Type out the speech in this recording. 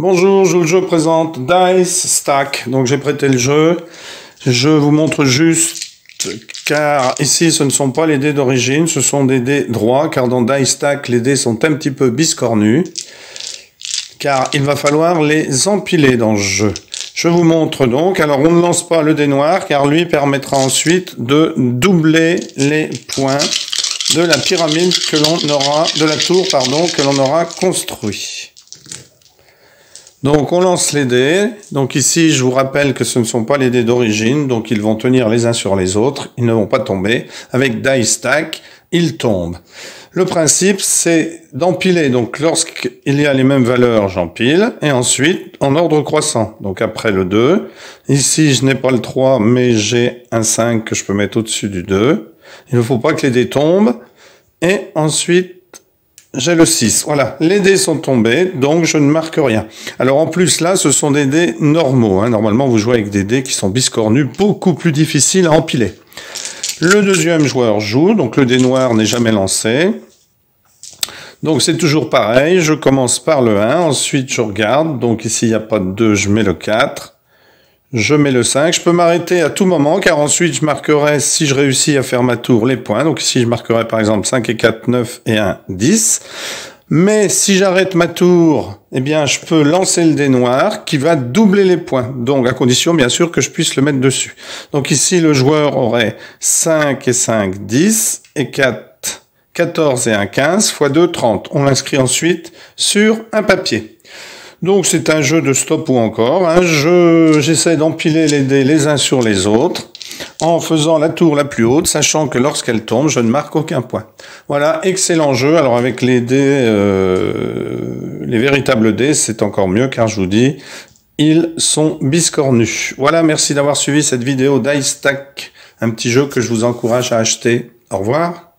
Bonjour, je présente Dice Stack. Donc j'ai prêté le jeu. Je vous montre juste, car ici ce ne sont pas les dés d'origine, ce sont des dés droits, car dans Dice Stack les dés sont un petit peu biscornus, car il va falloir les empiler dans ce jeu. Je vous montre donc. Alors on ne lance pas le dé noir, car lui permettra ensuite de doubler les points de la pyramide que l'on aura, de la tour, pardon, que l'on aura construit. Donc on lance les dés. Donc ici je vous rappelle que ce ne sont pas les dés d'origine, donc ils vont tenir les uns sur les autres, ils ne vont pas tomber. Avec Dice Stack, ils tombent. Le principe c'est d'empiler, donc lorsqu'il y a les mêmes valeurs, j'empile, et ensuite en ordre croissant. Donc après le 2, ici je n'ai pas le 3, mais j'ai un 5 que je peux mettre au-dessus du 2. Il ne faut pas que les dés tombent, et ensuite j'ai le 6. Voilà, les dés sont tombés, donc je ne marque rien. Alors en plus là, ce sont des dés normaux. Hein. Normalement, vous jouez avec des dés qui sont biscornus, beaucoup plus difficiles à empiler. Le deuxième joueur joue, donc le dé noir n'est jamais lancé. Donc c'est toujours pareil, je commence par le 1, ensuite je regarde. Donc ici il n'y a pas de 2, je mets le 4. Je mets le 5, je peux m'arrêter à tout moment, car ensuite je marquerai, si je réussis à faire ma tour, les points. Donc ici je marquerai par exemple 5 et 4, 9 et 1, 10. Mais si j'arrête ma tour, eh bien je peux lancer le dé noir qui va doubler les points. Donc à condition bien sûr que je puisse le mettre dessus. Donc ici le joueur aurait 5 et 5, 10 et 4, 14 et 1, 15 x 2, 30. On l'inscrit ensuite sur un papier. Donc c'est un jeu de stop ou encore. Hein. J'essaie d'empiler les dés les uns sur les autres en faisant la tour la plus haute, sachant que lorsqu'elle tombe, je ne marque aucun point. Voilà, excellent jeu. Alors avec les dés, les véritables dés, c'est encore mieux, car je vous dis, ils sont biscornus. Voilà, merci d'avoir suivi cette vidéo Dice Stack, un petit jeu que je vous encourage à acheter. Au revoir.